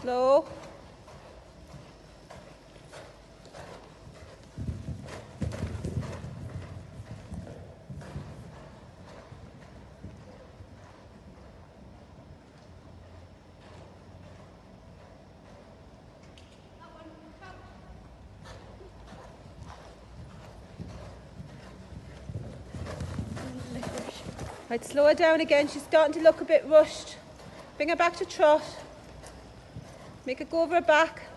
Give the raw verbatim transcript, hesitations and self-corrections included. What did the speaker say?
Slow. Right, slow her down again. She's starting to look a bit rushed. Bring her back to trot. Make her go over her back.